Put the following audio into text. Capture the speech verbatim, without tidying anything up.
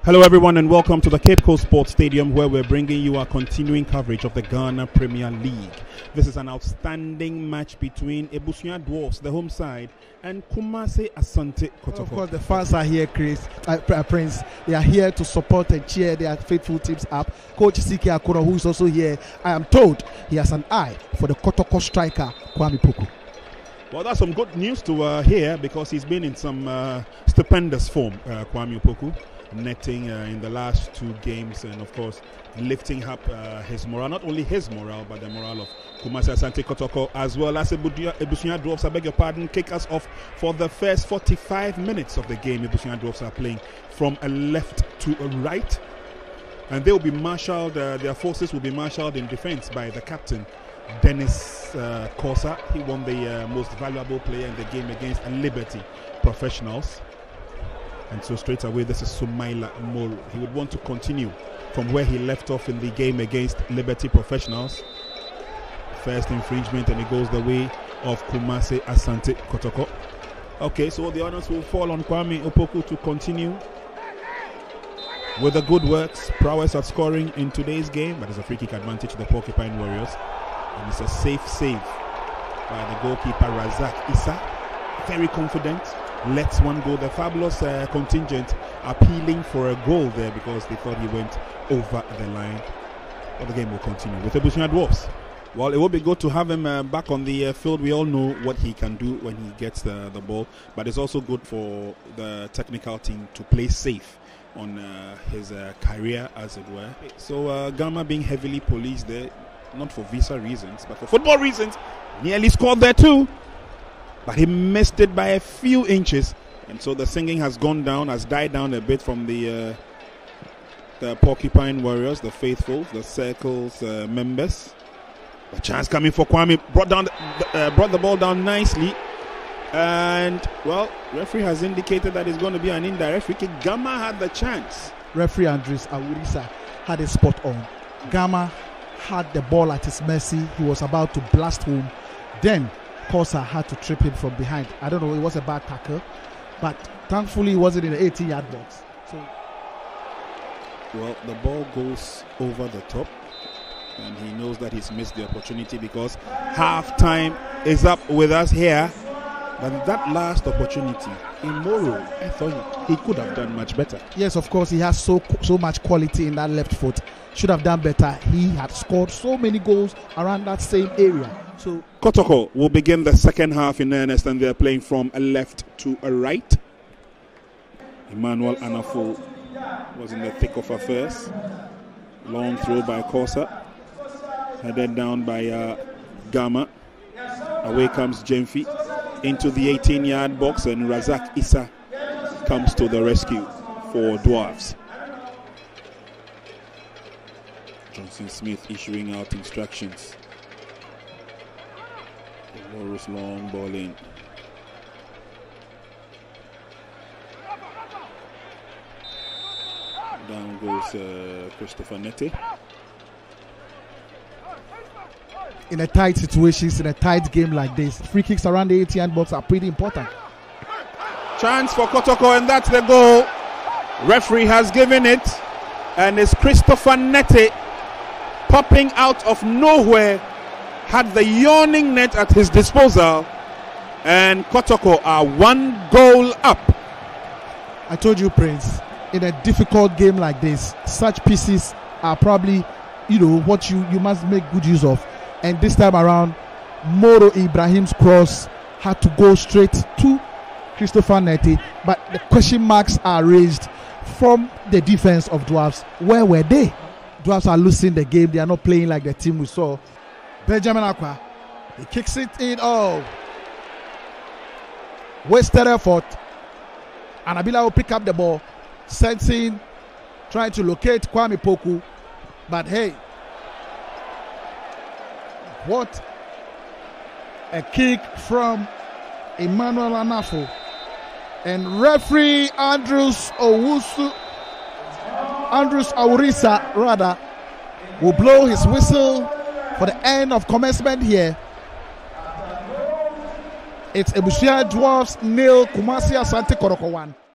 Hello everyone and welcome to the Cape Coast Sports Stadium, where we're bringing you our continuing coverage of the Ghana Premier League. This is an outstanding match between Ebusua Dwarfs, the home side, and Kumasi Asante Kotoko. Of course, the fans are here, Chris, uh, Prince. They are here to support and cheer their faithful teams up. Coach Siki Akuro, who is also here, I am told he has an eye for the Kotoko striker, Kwame Poku. Well, that's some good news to uh, hear, because he's been in some uh, stupendous form, uh, Kwame Poku. Netting uh, in the last two games, and of course lifting up uh, his morale, not only his morale but the morale of Kumasi Asante Kotoko, as well as Ebusua Dwarfs. I beg your pardon, kick us off for the first forty-five minutes of the game. Ebusua Dwarfs are playing from a left to a right, and they will be marshaled, uh, their forces will be marshaled in defense by the captain, Dennis uh, Kosa. He won the uh, most valuable player in the game against Liberty Professionals. And so straight away, this is Sumaila Moro. He would want to continue from where he left off in the game against Liberty Professionals. First infringement, and it goes the way of Kumasi Asante Kotoko. Okay, so the honors will fall on Kwame Opoku to continue with the good works, prowess at scoring in today's game. But there's a free kick advantage to the Porcupine Warriors. And it's a safe save by the goalkeeper, Razak Issa. Very confident. Lets one go. The fabulous uh, contingent appealing for a goal there because they thought he went over the line. But the game will continue with the Ebusua Dwarfs. Well, it will be good to have him uh, back on the uh, field. We all know what he can do when he gets the, the ball, but it's also good for the technical team to play safe on uh, his uh, career, as it were. So uh, Gama being heavily policed there, not for visa reasons, but for football reasons, nearly scored there too. But he missed it by a few inches, and so the singing has gone down, has died down a bit from the uh, the Porcupine Warriors, the faithful, the Circles uh, members. A chance coming for Kwame, brought down, the, uh, brought the ball down nicely, and well, referee has indicated that it's going to be an indirect free kick. Gama had the chance. Referee Andres Awurisa had it spot on. Gama had the ball at his mercy. He was about to blast home. Then Kosa had to trip him from behind. I don't know, it was a bad tackle, but thankfully it wasn't in the eighteen yard box. So, well, the ball goes over the top, and he knows that he's missed the opportunity because half time is up with us here. But that last opportunity in Moro, I thought he, he could have done much better. Yes, of course, he has so so much quality in that left foot. Should have done better. He had scored so many goals around that same area. So Kotoko will begin the second half in earnest, and they're playing from a left to a right. Emmanuel Anafo was in the thick of affairs. Long throw by Kosa, headed down by uh, Gama. Away comes Jemfi into the eighteen yard box, and Razak Issa comes to the rescue for Dwarfs. Johnson Smith issuing out instructions. Morris long ball in. Down goes uh, Christopher Nete. in a tight situations, in a tight game like this, free kicks around the eighty yard box are pretty important. Chance for Kotoko, and that's the goal. Referee has given it, and it's Christopher Nete popping out of nowhere, had the yawning net at his disposal, and Kotoko are one goal up. I told you, Prince, in a difficult game like this, such pieces are probably, you know, what you, you must make good use of. And this time around, Moro Ibrahim's cross had to go straight to Christopher Nete, but the question marks are raised from the defense of Dwarfs. Where were they? Dwarfs are losing the game. They are not playing like the team we saw. Benjamin Akwa, he kicks it in. Oh, wasted effort. And Abila will pick up the ball, sensing, trying to locate Kwame Poku. But hey, what a kick from Emmanuel Anafo. And referee Andrews Owusu, Andrews Awurisa rather, will blow his whistle for the end of commencement here. It's Ebusua Dwarfs nil, Kumasi Asante Kotoko one.